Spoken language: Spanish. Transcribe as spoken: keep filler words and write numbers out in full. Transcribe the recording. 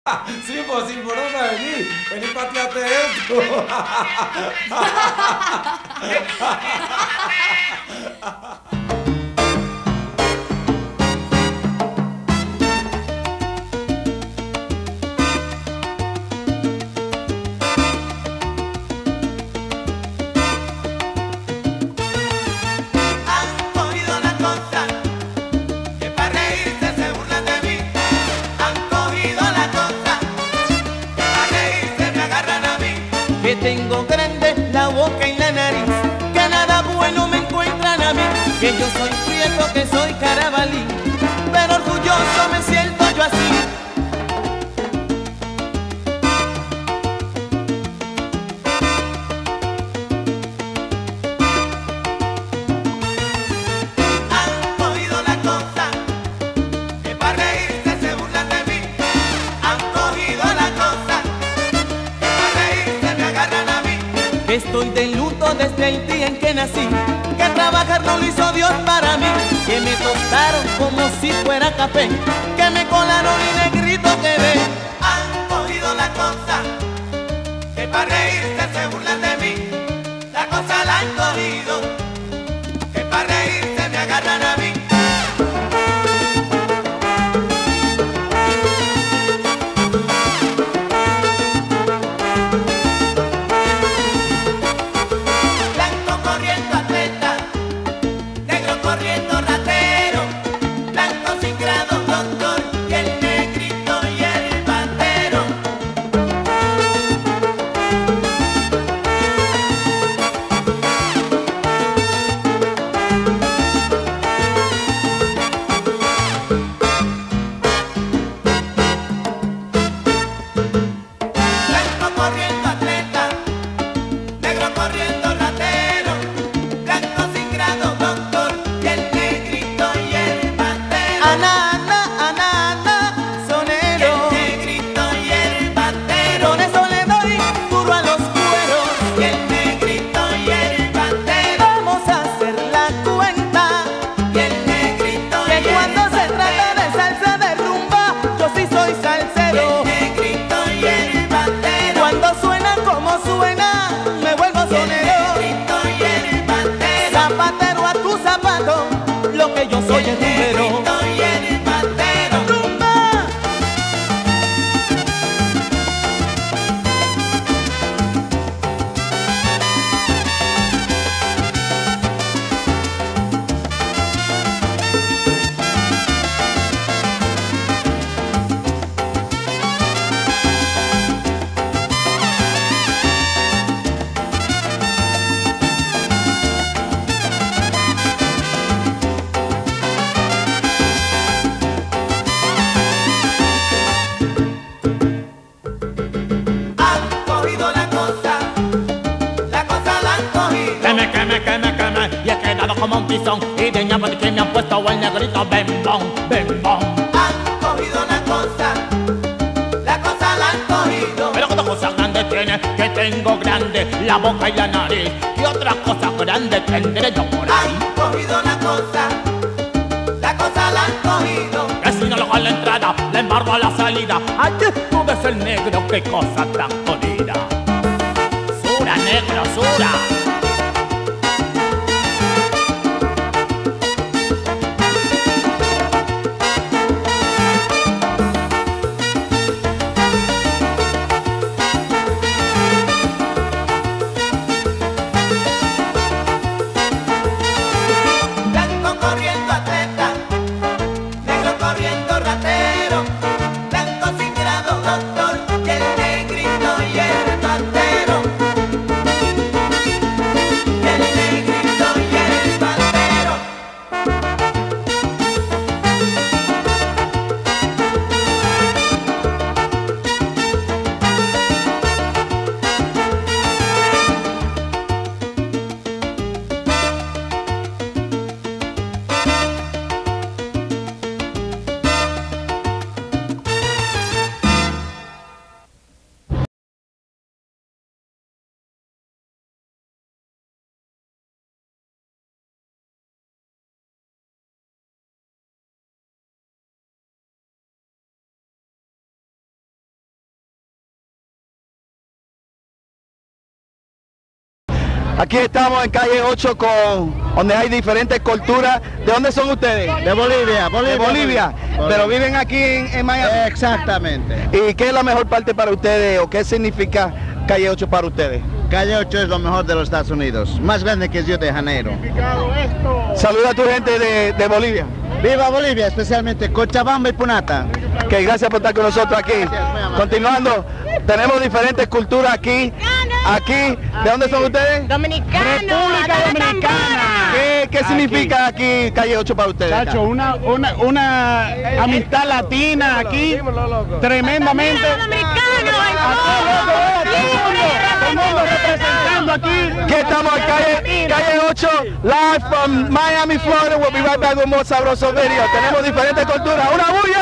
Sí, pues sí, ¿por dónde venís? Vení, pateate esto. Que tengo grande la boca y la nariz, que nada bueno me encuentran a mí, que yo soy prieto, que soy carabalí, pero orgulloso me siento yo así. Han cogido la cosa, que para reírse se burlan de mí. Han cogido la cosa, que estoy de luto desde el día en que nací, que trabajar no lo hizo Dios para mí, que me tostaron como si fuera café, que me colaron y negrito quedé. Han cogido la cosa, que para reírse se burlan de mí. La cosa la han cogido, que para reírse me agarran a mí. Lo que yo soy es número. Y he quedado como un pisón, y de ñapa que me han puesto el negrito bembón, bembón. Han cogido la cosa, la cosa la han cogido. Pero que cosa grande tiene, que tengo grande la boca y la nariz, y otra cosa grande tendré yo por ahí. Han cogido la cosa, la cosa la han cogido. Que si no lo hago a la entrada, le embargo a la salida. Allí tú ves el negro, qué cosa tan jodida. Sura, negro, sura. Aquí estamos en calle ocho con donde hay diferentes culturas. ¿De dónde son ustedes? De Bolivia, Bolivia. De Bolivia, Bolivia. Pero viven aquí en, en Miami. Exactamente. ¿Y qué es la mejor parte para ustedes o qué significa calle ocho para ustedes? Calle ocho es lo mejor de los Estados Unidos, más grande que Río de Janeiro. Saluda a tu gente de, de Bolivia. ¡Viva Bolivia! Especialmente Cochabamba y Punata. Que gracias por estar con nosotros aquí. Continuando, tenemos diferentes culturas aquí. Aquí, ¿de dónde son ustedes? Dominicano. República Dominicana. ¿Qué, qué significa aquí calle ocho para ustedes? Chacho, una, una, una amistad latina aquí, tremendamente. Todo el mundo representando aquí. Aquí estamos en calle, calle ocho, live from Miami, Florida. We'll be right back with more sabrosos videos. Tenemos diferentes culturas. ¡Una bulla!